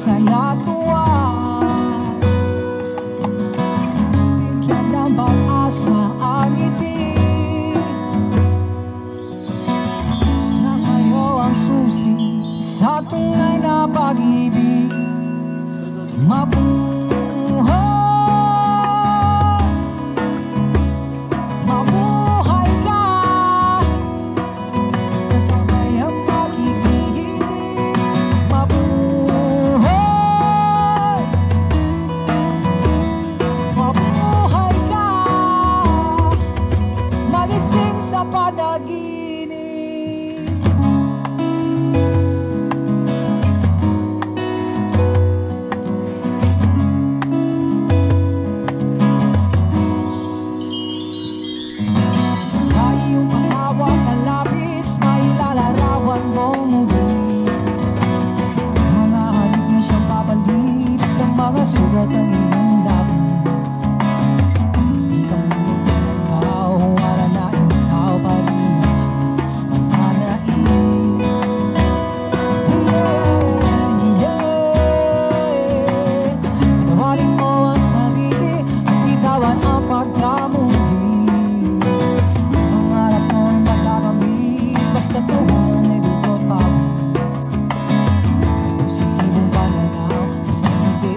saya tuwa, bigyan ng pag-asa ang ngiti. Nasa'yo ang susi sa tunay na pag-ibig. Mabuhay ka, kasabay ang pag-ibig. Mabuhay ka, magising sa panaginip. Sugat ang iyong labi, di ka ikaw, wala na ikaw pa rin magpanain. Patawarin mo ang sarili at bitawan ang pagkamuli. Pangarap mo'y magkakamit, basta tuhunan ay bukod pawis. Positibong pananaw, basta hindi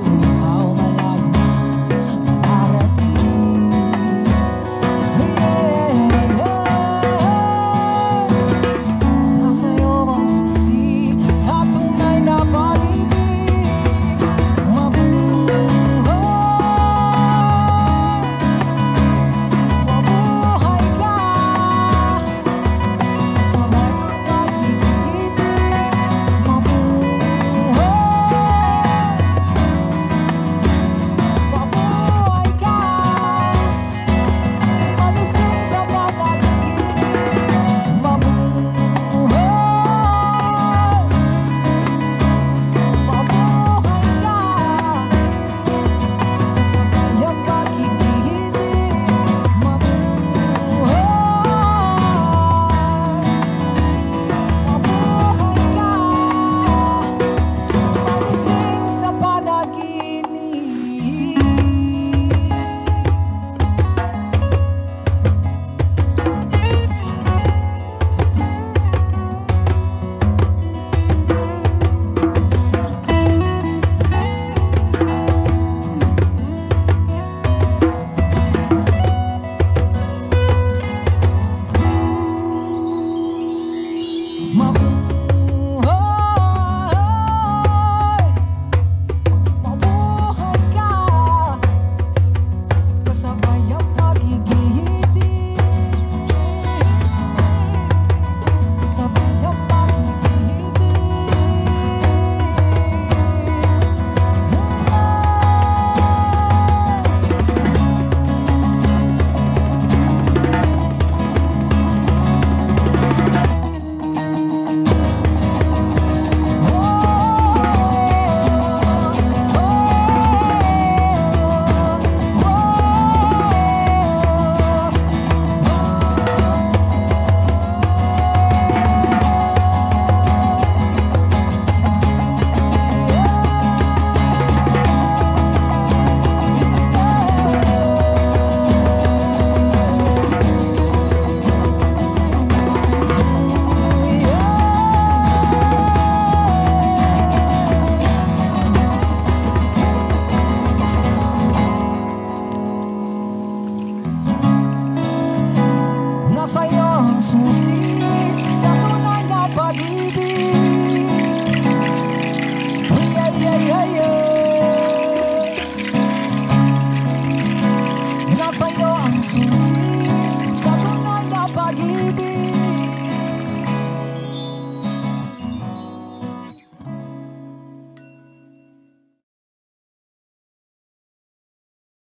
sa'yo ang susi sa tunay na pag-ibig. Ay, ay, ay, ay, ay.